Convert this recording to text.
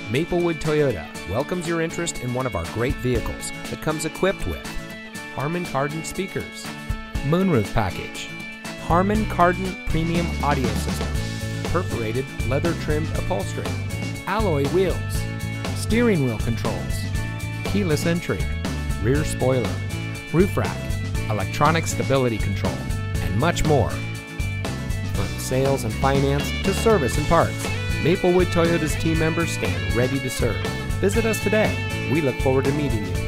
Maplewood Toyota welcomes your interest in one of our great vehicles that comes equipped with Harman Kardon speakers, moonroof package, Harman Kardon premium audio system, perforated leather-trimmed upholstery, alloy wheels, steering wheel controls, keyless entry, rear spoiler, roof rack, electronic stability control, and much more. From sales and finance to service and parts, Maplewood Toyota's team members stand ready to serve. Visit us today. We look forward to meeting you.